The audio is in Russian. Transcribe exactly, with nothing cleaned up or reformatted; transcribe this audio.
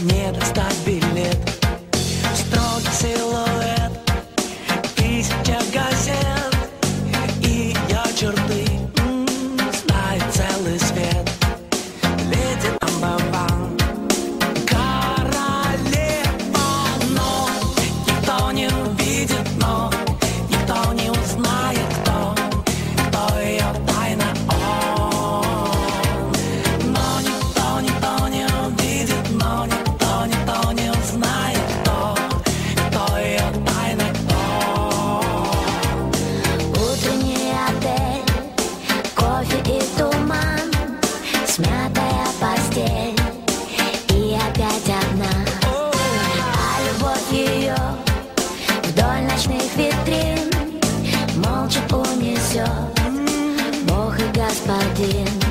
не достать билет. Строгий силуэт, тысяча газет, и ее черты знает целый свет. Леди номер ван, королева, но никто не увидит, но никто не узнает, кто, кто ее тайна. Он, но никто, никто не увидит, но никто, никто не узнает, кто, кто ее тайна. Он. Утренний отель, кофе и туман, смятая постель и опять одна. А любовь ее вдоль ночных витрин молча унесет Бог и Господин.